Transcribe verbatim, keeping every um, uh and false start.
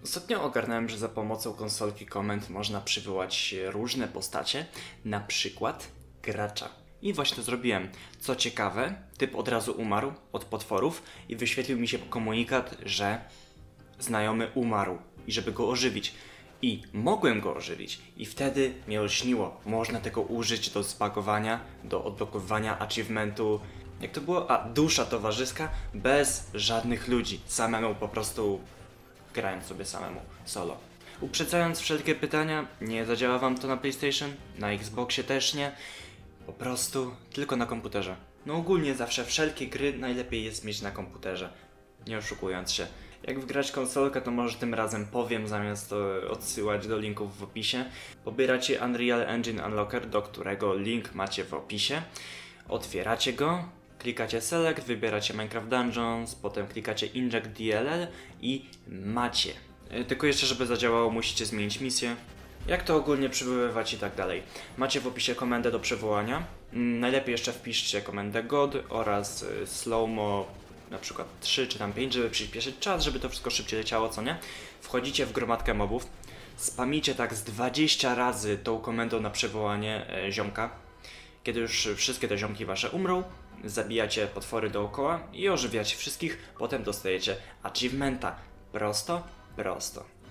Ostatnio ogarnąłem, że za pomocą konsolki komend można przywołać różne postacie, na przykład gracza. I właśnie to zrobiłem. Co ciekawe, typ od razu umarł od potworów i wyświetlił mi się komunikat, że znajomy umarł i żeby go ożywić. I mogłem go ożywić i wtedy mnie olśniło. Można tego użyć do zbagowania, do odblokowywania achievementu. Jak to było? A, dusza towarzyska bez żadnych ludzi. Samemu po prostu grając sobie samemu, solo. Uprzedzając wszelkie pytania, nie zadziała wam to na PlayStation, na Xboxie też nie. Po prostu tylko na komputerze. No ogólnie zawsze wszelkie gry najlepiej jest mieć na komputerze. Nie oszukując się. Jak wgrać konsolkę, to może tym razem powiem, zamiast e, odsyłać do linków w opisie. Pobieracie Unreal Engine Unlocker, do którego link macie w opisie. Otwieracie go, klikacie Select, wybieracie Minecraft Dungeons, potem klikacie Inject D L L i macie. E, tylko jeszcze, żeby zadziałało, musicie zmienić misję. Jak to ogólnie przywoływać i tak dalej. Macie w opisie komendę do przywołania. Mm, najlepiej jeszcze wpiszcie komendę God oraz y, slowmo na przykład trzy czy tam pięć, żeby przyspieszyć czas, żeby to wszystko szybciej leciało, co nie? Wchodzicie w gromadkę mobów, spamicie tak z dwadzieścia razy tą komendą na przywołanie e, ziomka. Kiedy już wszystkie te ziomki wasze umrą, zabijacie potwory dookoła i ożywiacie wszystkich, potem dostajecie achievementa. Prosto, prosto.